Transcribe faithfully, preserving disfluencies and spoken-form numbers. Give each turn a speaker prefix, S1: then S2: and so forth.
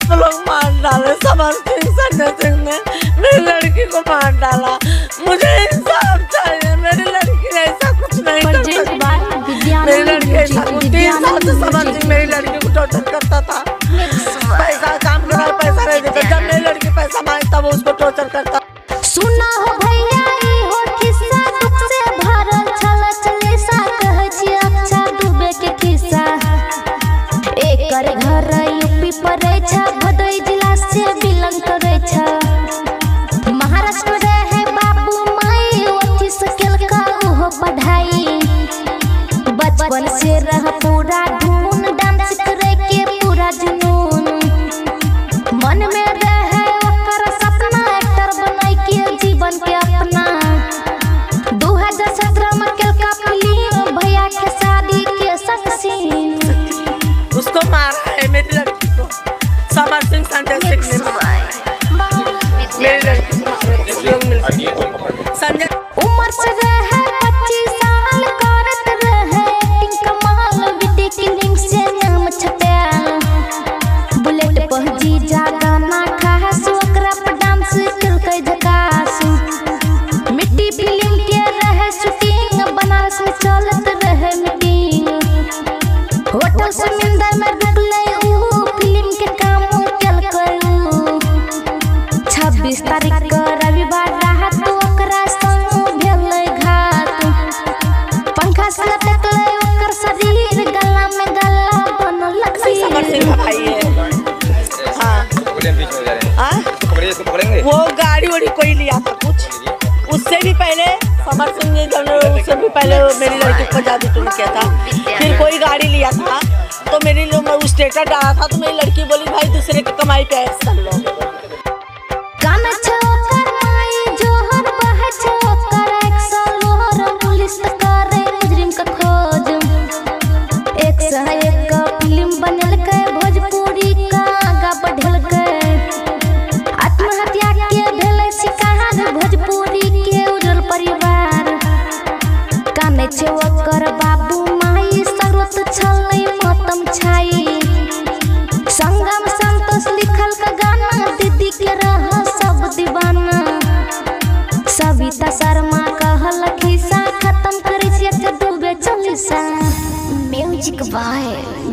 S1: तो लोग मार डाले। समर सिंह संजय सिंह ने मेरी लड़की को मार डाला। मुझे इंसाफ चाहिए। मेरी लड़की ऐसा कुछ नहीं कर सकती। मेरी लड़की ऐसा तीन साल से समर सिंह मेरी लड़की को टॉर्चर करता था। पैसा काम करा, पैसा नहीं देता। जब मेरी लड़की पैसा मांगता वो उसको टॉर्चर करता।
S2: सुना हो भैया हो किस्सा दुख से भरल छल चले सा कह छी अच्छा डूबे के किस्सा। एकर घर यूपी पड़े छ भदोई जिला से बिलोंग करे छ। महाराष्ट्र रहे बाबू माई ओथी सकेल का उहो पढ़ाई। बचपन से रह पूरा धून डांस करे के पूरा जुनून। मन में रहे ओकर सपना एक्टर बनाई के जीवन के अपना। दो हज़ार सत्रह में केल का फिल्म भैया के शादी के सक्सीन।
S1: उसको मारा है मेरी लड़की को। समर सिंह संजय सिंह ने मेरी लड़की को संजय।
S2: उम्र से रहे पच्चीस साल करत रहे कमाल विटी किलिंग से नाम छपेल। बुलेट पहुंची जा गाना खास ओकरा पर डांस करके झकास। मिट्टी फिल्म के रहे शूटिंग बनारस में चलत रहे मीटिंग। होटल समिंदर में रुकले ऊ फिल्म के काम चल करू। छब्बीस तारीख के रविवार रात ओकरा संग भेलै घात। पंखा से लटकले ओकर शरीर गला में गला बनल
S1: समर सिंह भाई है। हाँ हाँ वो गाड़ी वाड़ी कोई लिया था कुछ। उससे भी पहले समर सिंह ने जब उससे भी पहले मेरी लड़की को जादू टूट किया था। फिर कोई गाड़ी लिया था तो मेरी लोग स्टेटस डाला था तो मेरी लड़की बोली भाई दूसरे की कमाई पे ऐश कर लो।
S2: कान छोकर माई जोहर बह छोकर एक सालोर पुलिस करे मुजरिम का खोज। एक से एक फिल्म बनल के भोजपुरी का आगा बढ़ल के। आत्महत्या के भेले शिकार भोजपुरी के उजल परिवार। काने छोकर बाबू माई सरोत छलै मतम छाई। संगम संतोष लिखल का गाना दीदी के रह सब दीवाना। सविता शर्मा कहल खिस्सा खत्म करे छियै डूबे चलिसा। Music by